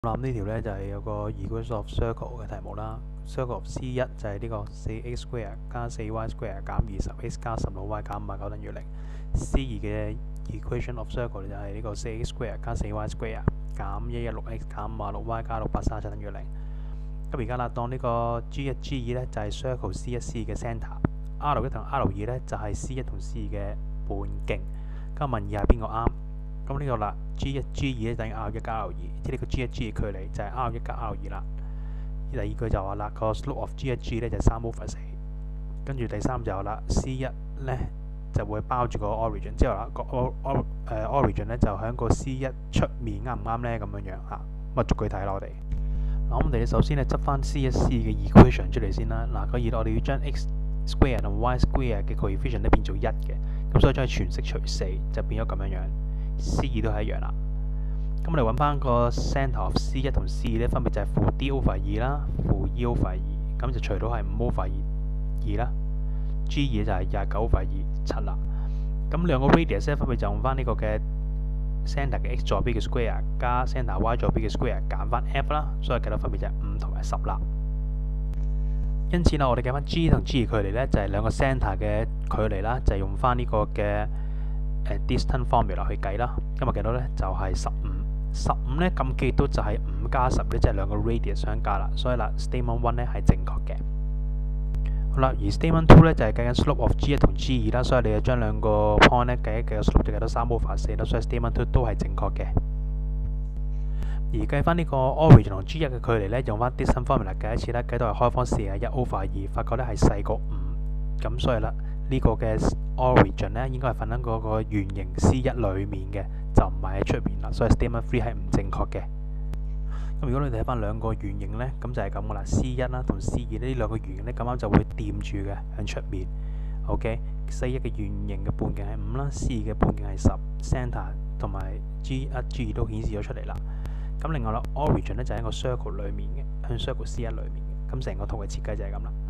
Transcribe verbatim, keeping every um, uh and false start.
咁呢條咧就係、是、有個 equation of circle 嘅題目啦。circle of C 一就係呢個四 x square 加四 y square 減二十 x 加十六 y 減五十九等於零。C 二嘅 equation of circle 就係呢個四 x square 加四 y square 減一一六 x 減五十六 y 加六百三十七等於零。咁而家啦，當呢個 G 一 G 二咧就係、是、circle C 一 C 嘅 centre，R 一同 R 二咧就係、是、C 一同 C 嘅半徑。咁問二係邊個啱？咁呢個啦 ，G 一 G 二咧等於 R 一加 R 二，即係呢個 G 一 G 嘅距離就係 R 一加 R 二啦。第二句就話啦，個 slope of G 一 G 咧就係三 over 四。跟住第三就話啦 ，C 一咧就會包住個 origin， 之後啦個 or or 誒 origin 咧就喺個 C 一出面啱唔啱咧咁樣樣嚇。咁啊逐句睇啦我哋。嗱咁我哋首先咧執翻 C 一 C 嘅 equation 出嚟先啦。嗱個二我哋要將 x square 同 y square 嘅 coefficient 咧變做一嘅，咁所以將佢全式除四就變咗咁樣樣。C 二都係一樣啦。咁我哋揾翻個 centre of C 一同 C 二咧，分別就係負 d over 二啦，負 e over 二，咁就除到係五 over 二啦。G 二就係廿九 over 二七啦。咁兩個 radius 咧分別就用翻呢個嘅 centre 嘅 x 座標嘅 square 加 centre y 座標嘅 square 減翻 f 啦，所以計到分別就係五同埋十啦。因此啦，我哋計翻 G 同 G 二距離咧，就係、是、兩個 centre 嘅距離啦，就係、是、用翻呢個嘅誒 distance formula 去計啦。今日計到咧就係十五，十五咧咁記到就係五加十咧，即係兩個 radius 相加啦。所以啦 ，statement one 咧係正確嘅。好啦，而 statement two 咧就係、是、計緊 slope of G 一同 G 二啦，所以你就將兩個 point 咧計一計個 slope 就計到三 over 四啦，所以 statement two 都係正確嘅。而計翻呢個 origin 同 G 一嘅距離咧，用翻 distance formula 計一次咧，計到係開方四十一 over 二，發覺咧係細過五，咁所以啦，呢、這個嘅 origin 咧應該係瞓喺嗰個圓形 C 一裡面嘅，就唔係喺出面啦，所以 statement three 係唔正確嘅。咁如果你睇翻兩個圓形咧，咁就係咁噶啦 ，C 一啦同 C 二呢兩個圓形咧，咁啱就會掂住嘅喺出面。OK，C 一嘅圓形嘅半徑係五啦 ，C 二嘅半徑係十 ，centre 同埋 G 一 G 二都顯示咗出嚟啦。咁另外啦 ，origin 咧就喺個 circle 裡面嘅，向 circle C 一裡面嘅。咁成個圖嘅設計就係咁啦。